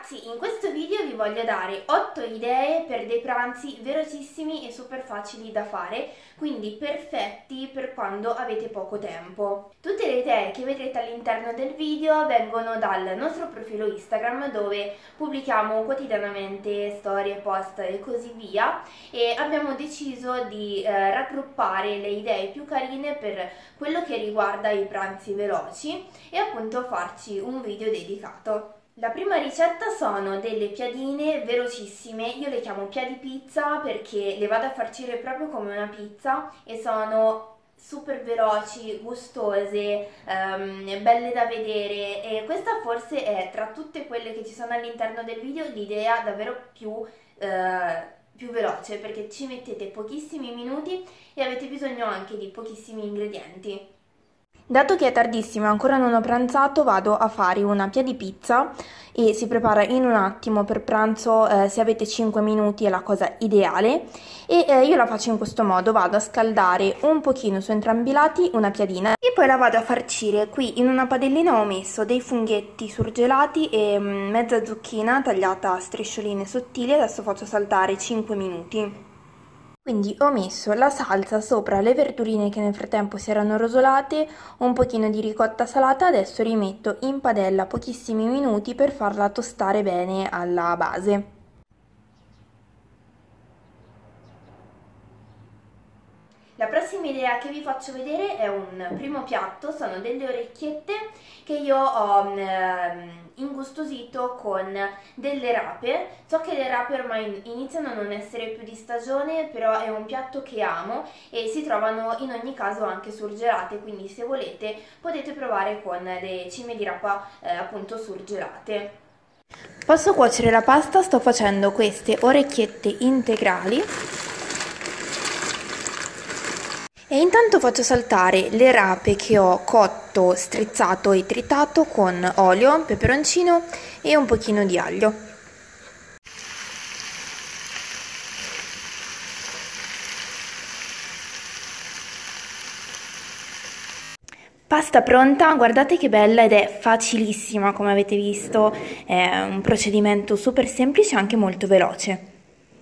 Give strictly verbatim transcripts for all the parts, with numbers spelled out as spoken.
ragazzi, in questo video vi voglio dare otto idee per dei pranzi velocissimi e super facili da fare, quindi perfetti per quando avete poco tempo. Tutte le idee che vedrete all'interno del video vengono dal nostro profilo Instagram, dove pubblichiamo quotidianamente storie, post e così via, e abbiamo deciso di eh, raggruppare le idee più carine per quello che riguarda i pranzi veloci e appunto farci un video dedicato. La prima ricetta sono delle piadine velocissime, io le chiamo piadi pizza perché le vado a farcire proprio come una pizza e sono super veloci, gustose, um, belle da vedere, e questa forse è, tra tutte quelle che ci sono all'interno del video, l'idea davvero più, uh, più veloce, perché ci mettete pochissimi minuti e avete bisogno anche di pochissimi ingredienti. Dato che è tardissimo e ancora non ho pranzato, vado a fare una piadi pizza e si prepara in un attimo. Per pranzo, eh, se avete cinque minuti è la cosa ideale, e eh, io la faccio in questo modo: vado a scaldare un pochino su entrambi i lati una piadina e poi la vado a farcire. Qui in una padellina ho messo dei funghetti surgelati e mh, mezza zucchina tagliata a striscioline sottili. Adesso faccio saltare cinque minuti. Quindi ho messo la salsa sopra le verdurine che nel frattempo si erano rosolate, un pochino di ricotta salata. Adesso rimetto in padella pochissimi minuti per farla tostare bene alla base. La prossima idea che vi faccio vedere è un primo piatto, sono delle orecchiette che io ho eh, ingustosito con delle rape. So che le rape ormai iniziano a non essere più di stagione, però è un piatto che amo e si trovano in ogni caso anche surgelate, quindi se volete potete provare con le cime di rapa eh, appunto surgelate. Posso cuocere la pasta, sto facendo queste orecchiette integrali. E intanto faccio saltare le rape che ho cotto, strizzato e tritato con olio, peperoncino e un pochino di aglio. Pasta pronta, guardate che bella, ed è facilissima, come avete visto, è un procedimento super semplice e anche molto veloce.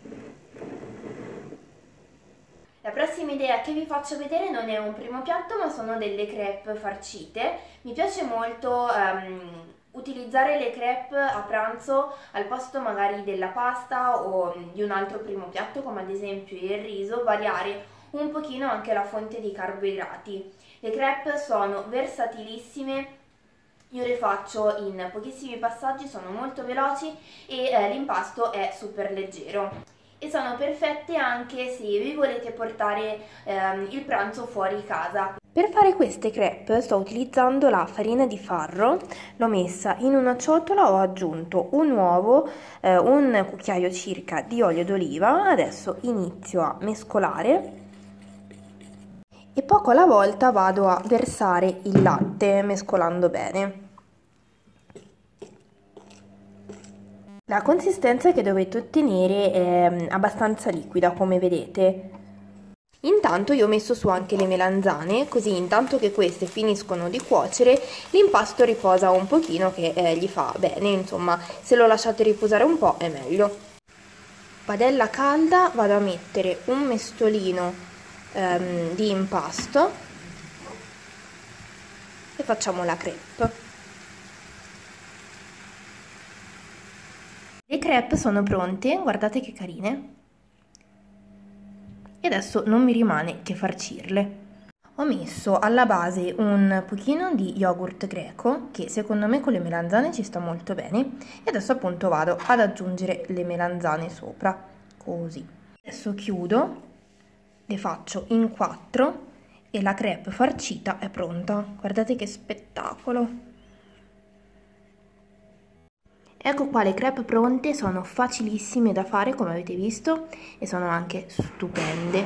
La prossima idea che vi faccio vedere non è un primo piatto, ma sono delle crêpe farcite. Mi piace molto um, utilizzare le crêpe a pranzo al posto magari della pasta o di un altro primo piatto, come ad esempio il riso, variare un pochino anche la fonte di carboidrati. Le crêpe sono versatilissime. Io le faccio in pochissimi passaggi, sono molto veloci e eh, l'impasto è super leggero. E sono perfette anche se vi volete portare ehm, il pranzo fuori casa. Per fare queste crêpe sto utilizzando la farina di farro, l'ho messa in una ciotola, ho aggiunto un uovo, eh, un cucchiaio circa di olio d'oliva. Adesso inizio a mescolare e poco alla volta vado a versare il latte mescolando bene. La consistenza che dovete ottenere è abbastanza liquida, come vedete. Intanto io ho messo su anche le melanzane, così intanto che queste finiscono di cuocere l'impasto riposa un pochino, che eh, gli fa bene, insomma, se lo lasciate riposare un po' è meglio. Padella calda, vado a mettere un mestolino ehm, di impasto e facciamo la crêpe. Le crêpe sono pronte, guardate che carine, e adesso non mi rimane che farcirle. Ho messo alla base un pochino di yogurt greco, che secondo me con le melanzane ci sta molto bene, e adesso appunto vado ad aggiungere le melanzane sopra, così. Adesso chiudo, le faccio in quattro e la crêpe farcita è pronta. Guardate che spettacolo! Ecco qua le crêpe pronte, sono facilissime da fare come avete visto e sono anche stupende.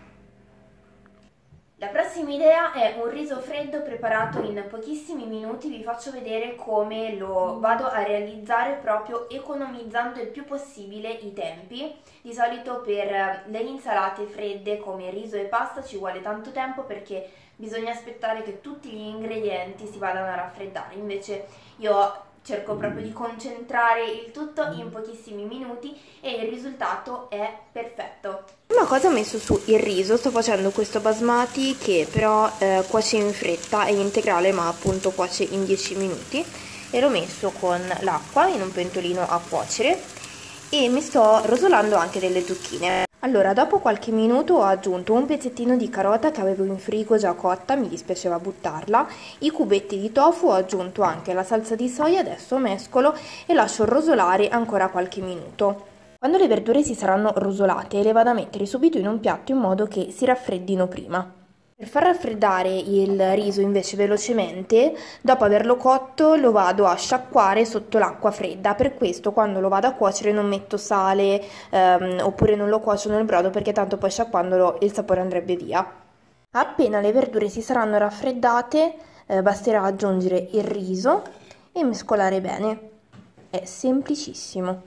La prossima idea è un riso freddo preparato in pochissimi minuti. Vi faccio vedere come lo vado a realizzare proprio economizzando il più possibile i tempi. Di solito per le insalate fredde come riso e pasta ci vuole tanto tempo perché bisogna aspettare che tutti gli ingredienti si vadano a raffreddare, invece io cerco proprio di concentrare il tutto in pochissimi minuti e il risultato è perfetto. Prima cosa ho messo su il riso, sto facendo questo basmati che però eh, cuoce in fretta, è integrale ma appunto cuoce in dieci minuti, e l'ho messo con l'acqua in un pentolino a cuocere e mi sto rosolando anche delle zucchine. Allora, dopo qualche minuto ho aggiunto un pezzettino di carota che avevo in frigo già cotta, mi dispiaceva buttarla, i cubetti di tofu, ho aggiunto anche la salsa di soia, adesso mescolo e lascio rosolare ancora qualche minuto. Quando le verdure si saranno rosolate le vado a mettere subito in un piatto in modo che si raffreddino prima. Per far raffreddare il riso invece velocemente, dopo averlo cotto lo vado a sciacquare sotto l'acqua fredda. Per questo quando lo vado a cuocere non metto sale ehm, oppure non lo cuocio nel brodo, perché tanto poi sciacquandolo il sapore andrebbe via. Appena le verdure si saranno raffreddate eh, basterà aggiungere il riso e mescolare bene. È semplicissimo.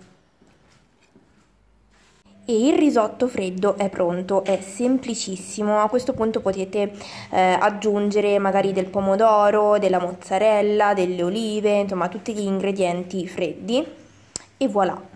E il risotto freddo è pronto, è semplicissimo. A questo punto potete eh, aggiungere magari del pomodoro, della mozzarella, delle olive, insomma tutti gli ingredienti freddi e voilà.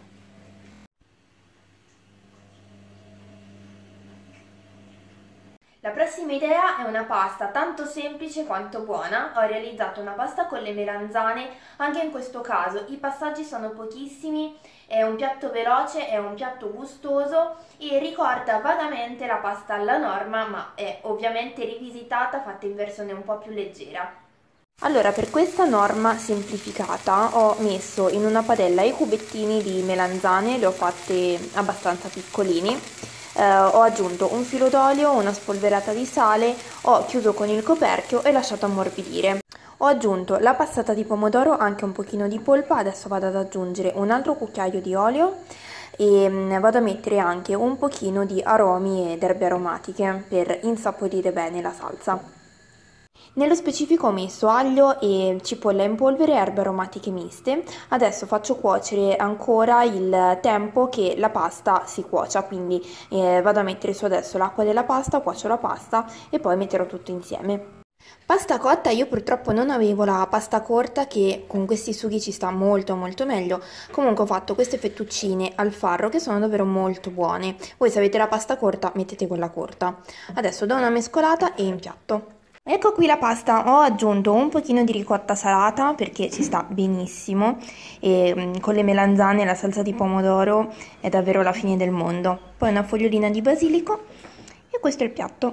La prossima idea è una pasta tanto semplice quanto buona. Ho realizzato una pasta con le melanzane, anche in questo caso i passaggi sono pochissimi, è un piatto veloce, è un piatto gustoso e ricorda vagamente la pasta alla norma, ma è ovviamente rivisitata, fatta in versione un po' più leggera. Allora, per questa norma semplificata ho messo in una padella i cubettini di melanzane, le ho fatte abbastanza piccolini. Uh, ho aggiunto un filo d'olio, una spolverata di sale, ho chiuso con il coperchio e lasciato ammorbidire. Ho aggiunto la passata di pomodoro, anche un pochino di polpa, adesso vado ad aggiungere un altro cucchiaio di olio e um, vado a mettere anche un pochino di aromi ed erbe aromatiche per insaporire bene la salsa. Nello specifico ho messo aglio e cipolla in polvere e erbe aromatiche miste. Adesso faccio cuocere ancora il tempo che la pasta si cuocia, quindi eh, vado a mettere su adesso l'acqua della pasta, cuocio la pasta e poi metterò tutto insieme. Pasta cotta, io purtroppo non avevo la pasta corta che con questi sughi ci sta molto molto meglio. Comunque ho fatto queste fettuccine al farro che sono davvero molto buone. Voi se avete la pasta corta mettete quella corta. Adesso do una mescolata e impiatto. Ecco qui la pasta, ho aggiunto un pochino di ricotta salata perché ci sta benissimo e con le melanzane e la salsa di pomodoro è davvero la fine del mondo. Poi una fogliolina di basilico e questo è il piatto.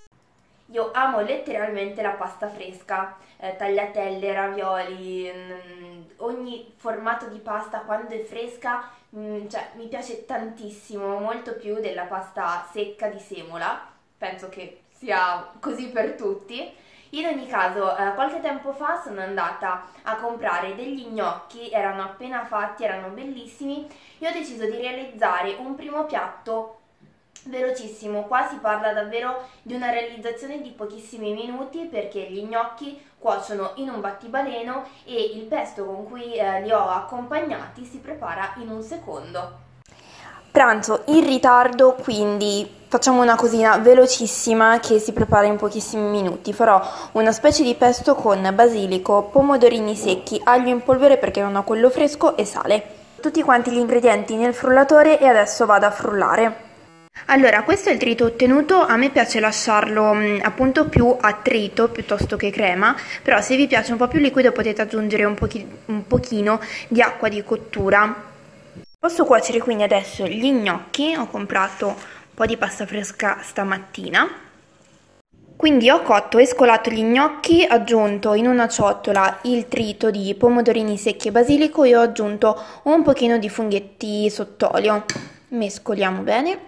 Io amo letteralmente la pasta fresca, eh, tagliatelle, ravioli, mh, ogni formato di pasta quando è fresca mh, cioè, mi piace tantissimo, molto più della pasta secca di semola, penso che sia così per tutti. In ogni caso, eh, qualche tempo fa sono andata a comprare degli gnocchi, erano appena fatti, erano bellissimi, e ho deciso di realizzare un primo piatto velocissimo. Qua si parla davvero di una realizzazione di pochissimi minuti perché gli gnocchi cuociono in un battibaleno e il pesto con cui eh, li ho accompagnati si prepara in un secondo. Pranzo in ritardo, quindi facciamo una cosina velocissima che si prepara in pochissimi minuti. Farò una specie di pesto con basilico, pomodorini secchi, aglio in polvere perché non ho quello fresco e sale. Tutti quanti gli ingredienti nel frullatore e adesso vado a frullare. Allora, questo è il trito ottenuto, a me piace lasciarlo mh, appunto più a trito piuttosto che crema, però se vi piace un po' più liquido potete aggiungere un, pochi, un pochino di acqua di cottura. Posso cuocere quindi adesso gli gnocchi, ho comprato un po' di pasta fresca stamattina. Quindi ho cotto e scolato gli gnocchi, aggiunto in una ciotola il trito di pomodorini secchi e basilico e ho aggiunto un pochino di funghetti sott'olio. Mescoliamo bene.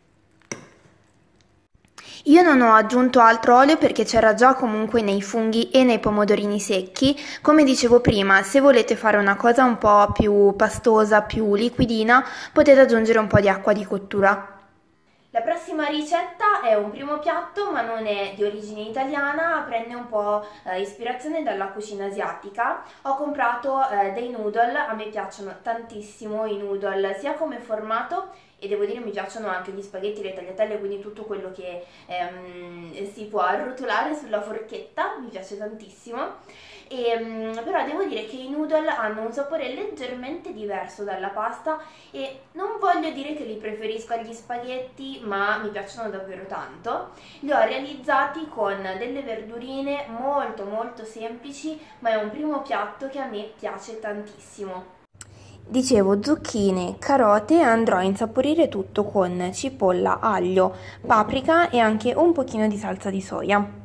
Io non ho aggiunto altro olio perché c'era già comunque nei funghi e nei pomodorini secchi. Come dicevo prima, se volete fare una cosa un po' più pastosa, più liquidina, potete aggiungere un po' di acqua di cottura. La prossima ricetta realtà è un primo piatto ma non è di origine italiana, prende un po' eh, ispirazione dalla cucina asiatica. Ho comprato eh, dei noodle, a me piacciono tantissimo i noodle sia come formato, e devo dire mi piacciono anche gli spaghetti, le tagliatelle, quindi tutto quello che ehm, si può arrotolare sulla forchetta, mi piace tantissimo. E, um, però devo dire che i noodle hanno un sapore leggermente diverso dalla pasta e non voglio dire che li preferisco agli spaghetti, ma mi piacciono davvero tanto. Li ho realizzati con delle verdurine molto molto semplici, ma è un primo piatto che a me piace tantissimo. Dicevo zucchine, carote, andrò a insaporire tutto con cipolla, aglio, paprika e anche un pochino di salsa di soia.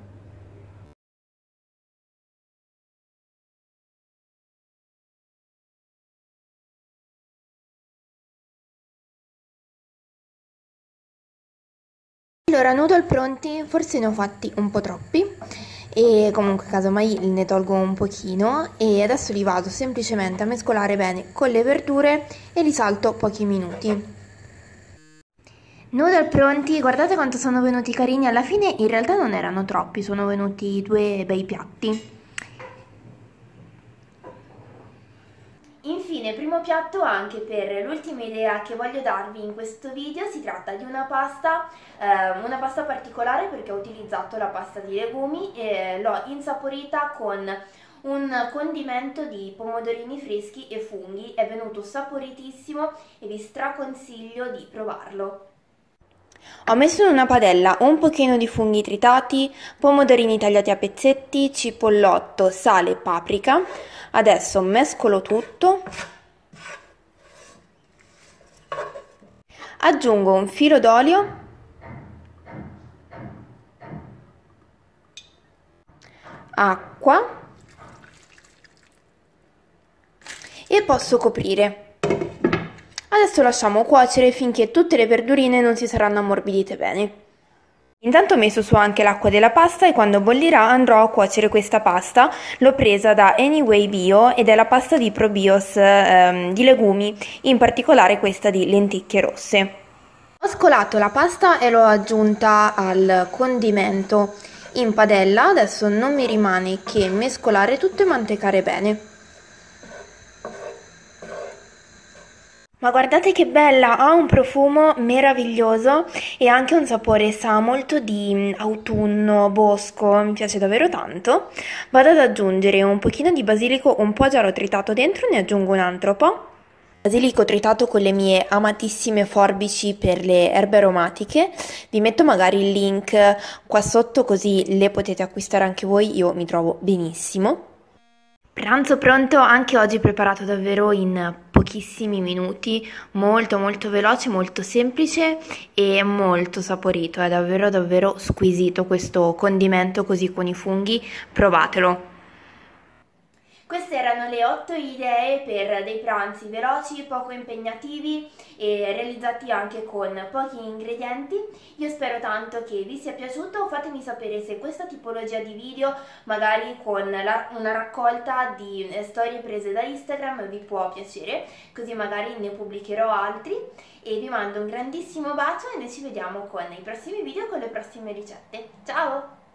Allora, noodle pronti, forse ne ho fatti un po' troppi e comunque casomai ne tolgo un pochino e adesso li vado semplicemente a mescolare bene con le verdure e li salto pochi minuti. Noodle pronti, guardate quanto sono venuti carini, alla fine in realtà non erano troppi, sono venuti due bei piatti. Infine, primo piatto anche per l'ultima idea che voglio darvi in questo video. Si tratta di una pasta, eh, una pasta particolare perché ho utilizzato la pasta di legumi e l'ho insaporita con un condimento di pomodorini freschi e funghi. È venuto saporitissimo e vi straconsiglio di provarlo. Ho messo in una padella un pochino di funghi tritati, pomodorini tagliati a pezzetti, cipollotto, sale e paprika. Adesso mescolo tutto, aggiungo un filo d'olio, acqua e posso coprire. Adesso lasciamo cuocere finché tutte le verdurine non si saranno ammorbidite bene. Intanto ho messo su anche l'acqua della pasta e quando bollirà andrò a cuocere questa pasta. L'ho presa da Anyway Bio ed è la pasta di Probios ehm, di legumi, in particolare questa di lenticchie rosse. Ho scolato la pasta e l'ho aggiunta al condimento in padella, adesso non mi rimane che mescolare tutto e mantecare bene. Ma guardate che bella, ha un profumo meraviglioso e anche un sapore, sa molto di autunno, bosco, mi piace davvero tanto. Vado ad aggiungere un pochino di basilico un po' già l'ho tritato dentro, ne aggiungo un altro po'. Basilico tritato con le mie amatissime forbici per le erbe aromatiche. Vi metto magari il link qua sotto così le potete acquistare anche voi, io mi trovo benissimo. Pranzo pronto, anche oggi preparato davvero in pochissimi minuti, molto molto veloce, molto semplice e molto saporito, è davvero davvero squisito questo condimento così con i funghi, provatelo! Queste erano le otto idee per dei pranzi veloci, poco impegnativi e realizzati anche con pochi ingredienti. Io spero tanto che vi sia piaciuto, fatemi sapere se questa tipologia di video, magari con la, una raccolta di storie prese da Instagram, vi può piacere, così magari ne pubblicherò altri. E vi mando un grandissimo bacio e noi ci vediamo con i prossimi video con le prossime ricette. Ciao!